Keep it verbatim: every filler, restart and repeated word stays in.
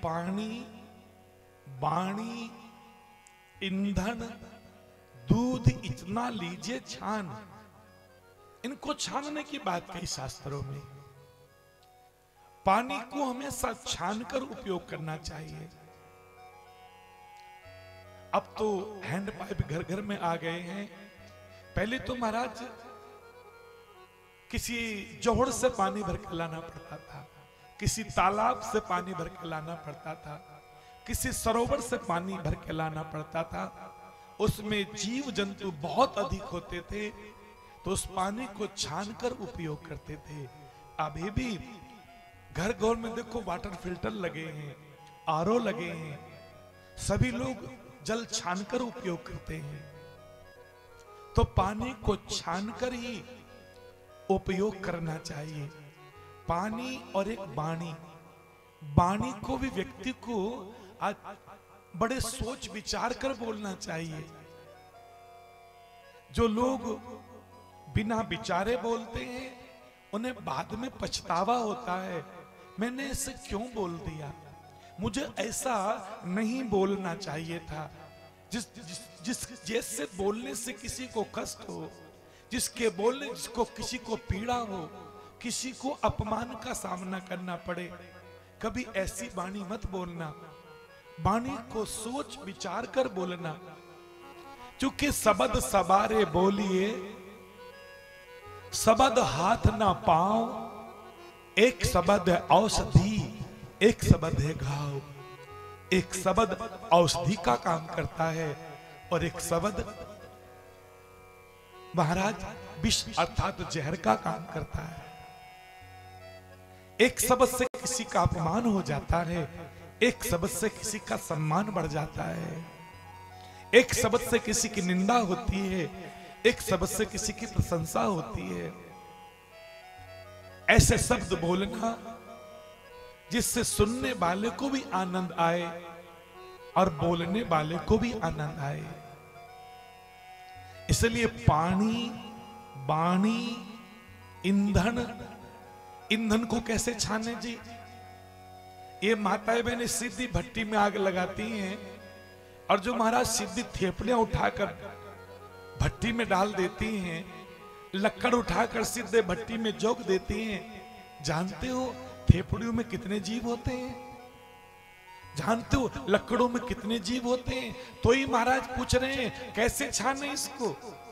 पानी, वाणी, ईंधन, दूध इतना लीजिए छान, इनको छानने की बात कही शास्त्रों में। पानी को हमेशा छानकर उपयोग करना चाहिए। अब तो हैंड पाइप घर घर में आ गए हैं। पहले तो महाराज किसी जोहड़ से पानी भर के लाना पड़ता था, किसी तालाब से पानी भर के लाना पड़ता था, किसी सरोवर से पानी भर के लाना पड़ता था। उसमें जीव जंतु बहुत अधिक होते थे, तो उस पानी को छानकर उपयोग करते थे। अभी भी घर घर में देखो वाटर फिल्टर लगे हैं, आरओ लगे हैं, सभी लोग जल छानकर उपयोग करते हैं। तो पानी को छानकर ही उपयोग करना चाहिए। पानी और एक वाणी, वाणी को भी व्यक्ति को आज बड़े सोच विचार कर बोलना चाहिए। जो लोग बिना विचारे बोलते हैं उन्हें बाद में पछतावा होता है, मैंने इसे क्यों बोल दिया, मुझे ऐसा नहीं बोलना चाहिए था। जिस जिस जिस जैसे बोलने से किसी को कष्ट हो, जिसके बोलने जिसको किसी को पीड़ा हो, किसी को अपमान का सामना करना पड़े, कभी ऐसी वाणी मत बोलना। वाणी को सोच विचार कर बोलना। चूंकि सबद सबारे बोलिए, सबद हाथ ना पांव, एक सबद है औषधि, एक सबद है घाव। एक शब्द औषधि का काम करता है और एक शब्द महाराज विष अर्थात जहर का काम करता है। एक शब्द से किसी का अपमान हो जाता है, एक शब्द से किसी का सम्मान बढ़ जाता है, एक शब्द से किसी की निंदा होती है, एक शब्द से किसी की प्रशंसा होती है। ऐसे शब्द बोलना जिससे सुनने वाले को भी आनंद आए और बोलने वाले को भी आनंद आए। इसलिए पानी, वाणी, ईंधन, ईंधन को कैसे छाने जी? ये माताएं बहनें सीधी भट्टी में आग लगाती हैं और जो महाराज सीधी थेपड़ियां उठाकर भट्टी में डाल देती हैं, लक्कड़ उठाकर सीधे भट्टी में जोक देती हैं। जानते हो थेपड़ियों में कितने जीव होते हैं? जानते हो लकड़ों में कितने जीव होते हैं? तो ही महाराज पूछ रहे हैं कैसे छाने इसको।